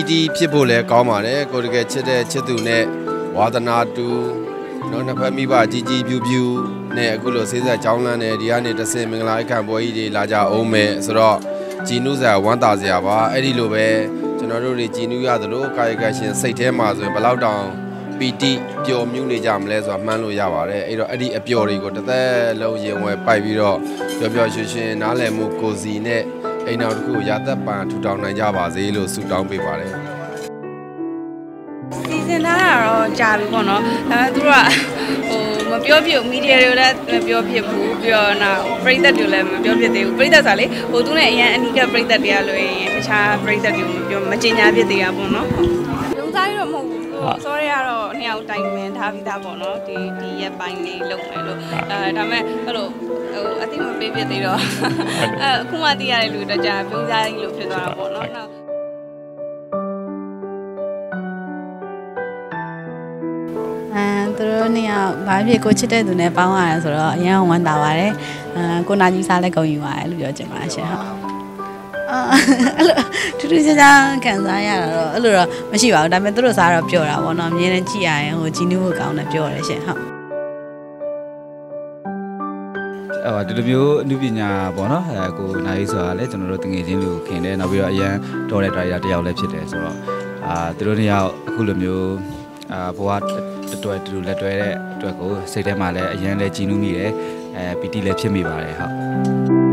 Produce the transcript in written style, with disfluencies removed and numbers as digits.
တီဖြစ်ဖို့လည်းကောင်းပါတယ်ကိုတကယ်ချစ်တဲ့ချစ်သူနဲ့ဝါသနာတူနော်နှစ်ဖက်မိဘကြီးကြီးပြူပြူနဲ့အခုလိုဆေးဆက်ကြောင်းလန်းနေဒီကနေတဆင်မင်္ဂလာအခမ်းပွဲကြီးတွေလာကြအောင်မယ်ဆိုတော့ကြည်နုစရာဝမ်းသာစရာပါအဲ့ဒီလိုပဲကျွန်တော်တို့တွေကြည်နုရသလိုကာယကရှင်စိတ်ထဲမှာဆိုရင်ဘယ်လောက်တောင်ပီတိပျော်မြူးနေကြမလဲဆိုတာမှန်းလို့ရပါတယ်အဲ့တော့အဲ့ဒီအပျော်တွေကိုတစ်သက်လုံးရင်ဝယ်ပိုက်ပြီးတော့ပျော်ပျော်ရွှင်ရွှင်နားလည်မှုကိုစီနဲ့အိမ်တော်တစ်ခုရာသက်ပန်ထူထောင်နိုင်ကြပါစေလို့ဆုတောင်းပေးပါတယ်စီစဉ်ထားတာတော့ကြာပြီပေါ့နော်ဒါပေမဲ့သူတို့ကမပြောပြဘူးမီဒီယာတွေလည်းမပြောပြဘူးပြီးတော့နောက်ပရိသတ်တွေလည်းမပြောပြသေးဘူးပရိသတ်ဆိုလေသူနဲ့အရင်အနီးကပရိသတ်တွေကလို့ရင်တခြားပရိသတ်တွေကိုမကြေညာပြသေးတာပေါ့နော်လုံစားရတော့မဟုတ်ဘူးစောရကတော့နှစ်ယောက်တိုင်ပင်ထားပြီးသားပေါ့နော်ဒီရက်ပိုင်းလေးလုပ်မယ်လို့ဒါပေမဲ့အဲ့လိုအတိမပေးပြသေးတော့အခုမှသိရတဲ့လူတော့ကြာပြုံးစားကြီးလို့ဖြစ်သွားတာပေါ့နော်သူတို့နေရာဘာဖြစ်ကိုချစ်တဲ့သူနဲ့ပေါင်းရတယ်ဆိုတော့အရင်ကဝမ်းသာပါတယ်ကိုနာကြီးစားလည်းကုန်ယူပါတယ်လို့ပြောချင်ပါရှင်ဟုတ်အဲ့လိုထူးထူးခြားခြားခံစားရတာတော့အဲ့လိုတော့မရှိပါဘူးဒါပေမဲ့သူတို့စားတော့ပြောတာပေါ့နော်အမြဲတမ်းကြည့်ရရင်ဟိုဂျီနူးကိုကောင်းတယ်ပြောရတယ်ရှင်ဟုတ်ဒီလိုမျိုးအနုပညာပေါ့နော်ကိုနာကြီးဆိုတာလည်းကျွန်တော်တို့တငယ်ချင်းလူခင်တယ်နောက်ပြီးတော့အရန်တော်တဲ့ဒါရိုက်တာတစ်ယောက်လည်းဖြစ်တယ်ဆိုတော့သူတို့နှစ်ယောက်အခုလိုမျိုးဘဝတော်တူလက်တွဲတဲ့အတွက်ကိုစိတ်ထဲမှာလည်းအရန်လည်းကြည်နူးမိတယ်ပီတိလည်းဖြစ်မိပါတယ်ဟုတ်